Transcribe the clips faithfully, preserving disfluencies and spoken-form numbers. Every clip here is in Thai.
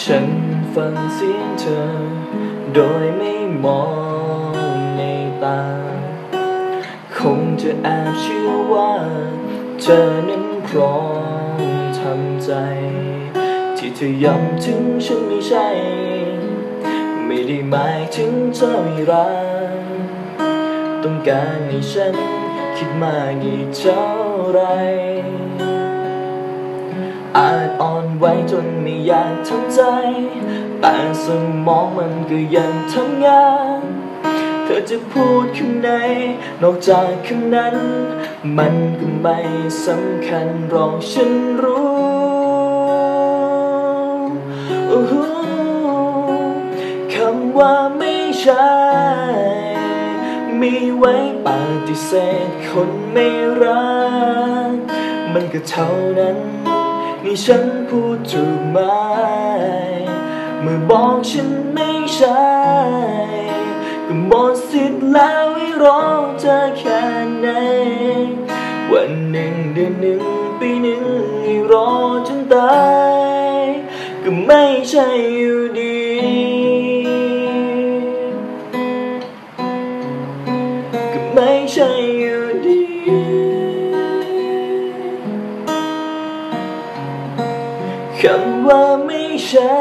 ฉันฟังเสียงเธอโดยไม่มองในตาคงจะแอบเชื่อว่าเธอนั้นพร้อมทำใจที่เธอย้ำถึงฉันไม่ใช่ไม่ได้หมายถึงเธอไม่รักต้องการให้ฉันคิดมากอีกเท่าไรอาจอ่อนไหวจนไม่อยากทำใจแต่สมองมันก็ยังทำงานเธอจะพูดคำไหนนอกจากคำนั้นมันก็ไม่สำคัญหรอกฉันรู้คำว่าไม่ใช่มีไว้ปฏิเสธคนไม่รักมันก็เท่านั้นนี่ฉันพูดถูกไหมเมื่อบอกฉันไม่ใช่ก็หมดสิทธิ์แล้วให้รอเธอแค่ไหนวันหนึ่งเดือนหนึ่งปีหนึ่งให้รอจนตายก็ไม่ใช่อยู่ดีก็ไม่ใช่อยู่ดีคำว่าไม่ใช่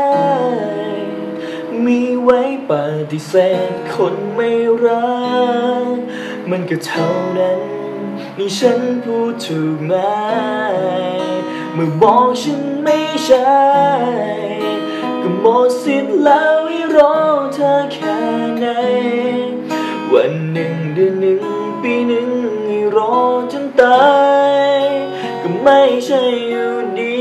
มีไว้ปฏิเสธคนไม่รักมันก็เท่านั้นนี่ฉันพูดถูกไหมเมื่อบอกฉันไม่ใช่ก็หมดสิทธิ์แล้วให้รอเธอแค่ไหนวันหนึ่งเดือนหนึ่งปีหนึ่งให้รอจนตายก็ไม่ใช่อยู่ดี